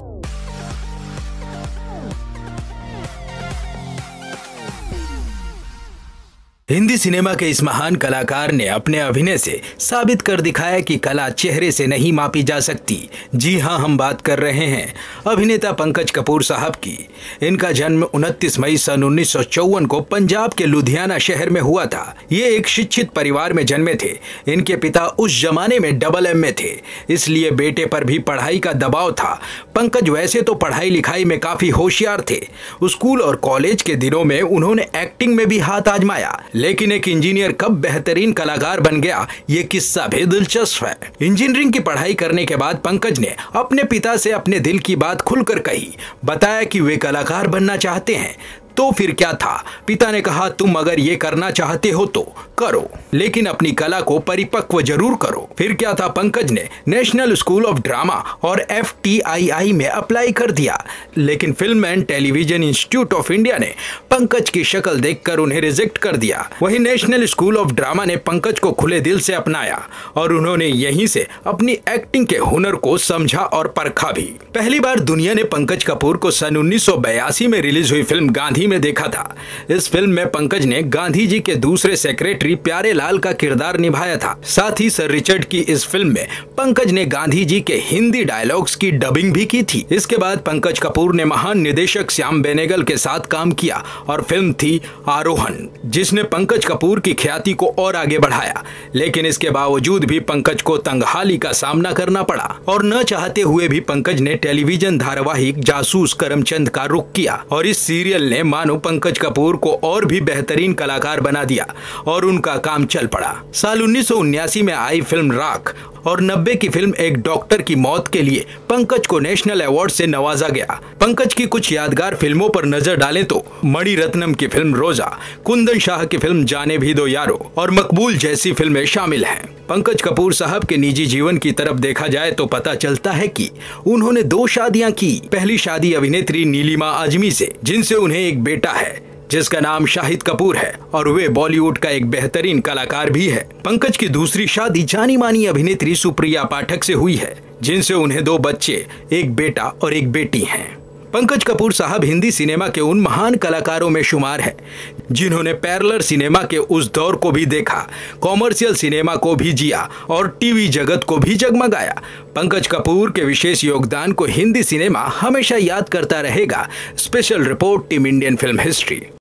Hindi cinema के इस महान कलाकार ने अपने अभिनय से साबित कर दिखाया कि कला चेहरे से नहीं मापी जा सकती। जी हां, हम बात कर रहे हैं अभिनेता पंकज कपूर साहब की। इनका जन्म 29 मई सन 1954 को पंजाब के लुधियाना शहर में हुआ था। ये एक शिक्षित परिवार में जन्मे थे। इनके पिता उस जमाने में डबल एमए थे, इसलिए बेटे पर भी पढ़ाई का दबाव था। पंकज वैसे तो पढ़ाई लिखाई में काफी होशियार थे। स्कूल और कॉलेज के दिनों में उन्होंने एक्टिंग में भी हाथ आजमाया, लेकिन एक इंजीनियर कब बेहतरीन कलाकार बन गया, ये किस्सा भी दिलचस्प है। इंजीनियरिंग की पढ़ाई करने के बाद पंकज ने अपने पिता से अपने दिल की बात खुलकर कही। बताया कि वे कलाकार बनना चाहते हैं। तो फिर क्या था, पिता ने कहा तुम अगर ये करना चाहते हो तो करो, लेकिन अपनी कला को परिपक्व जरूर करो। फिर क्या था, पंकज ने नेशनल स्कूल ऑफ ड्रामा और FTII में अप्लाई कर दिया, लेकिन film and television institute of India ने पंकज की शक्ल देखकर उन्हें रिजेक्ट कर दिया। वहीं नेशनल स्कूल ऑफ ड्रामा ने पंकज को खुले दिल से अपनाया और उन्होंने यहीं से अपनी एक्टिंग के हुनर को समझा और परखा भी। पहली बार दुनिया ने पंकज कपूर को सन 1982 में रिलीज हुई फिल्म गांधी में देखा था। इस फिल्म में पंकज ने गांधी जी के दूसरे सेक्रेटरी प्यारे लाल का किरदार निभाया था। साथ ही सर रिचर्ड की इस फिल्म में पंकज ने गांधी जी के हिंदी डायलॉग्स की डबिंग भी की थी। इसके बाद पंकज कपूर ने महान निर्देशक श्याम बेनेगल के साथ काम किया और फिल्म थी आरोहण, जिसने पंकज कपूर की ख्याति को और आगे बढ़ाया। लेकिन इसके बावजूद भी पंकज को तंगहाली का सामना करना पड़ा और न चाहते हुए भी पंकज ने टेलीविजन धारावाहिक जासूस करमचंद का रुख किया और इस सीरियल ने मानो पंकज कपूर को और भी बेहतरीन कलाकार बना दिया और उनका काम चल पड़ा। साल 1979 में आई फिल्म राख और 90 की फिल्म एक डॉक्टर की मौत के लिए पंकज को नेशनल अवार्ड से नवाजा गया। पंकज की कुछ यादगार फिल्मों पर नजर डालें तो मणि रत्नम की फिल्म रोजा, कुंदन शाह की फिल्म जाने भी दो यारो और मकबूल जैसी फिल्में शामिल हैं। पंकज कपूर साहब के निजी जीवन की तरफ देखा जाए तो पता चलता है कि उन्होंने 2 शादियां की। पहली शादी अभिनेत्री नीलिमा आजमी से, जिनसे उन्हें एक बेटा है जिसका नाम शाहिद कपूर है और वे बॉलीवुड का एक बेहतरीन कलाकार भी है। पंकज की दूसरी शादी जानी मानी अभिनेत्री सुप्रिया पाठक से हुई है, जिनसे उन्हें 2 बच्चे, एक बेटा और एक बेटी हैं। पंकज कपूर साहब हिंदी सिनेमा के उन महान कलाकारों में शुमार है जिन्होंने पैरेलल सिनेमा के उस दौर को भी देखा, कॉमर्शियल सिनेमा को भी जिया और टीवी जगत को भी जगमगाया। पंकज कपूर के विशेष योगदान को हिंदी सिनेमा हमेशा याद करता रहेगा। Special report team Indian film history.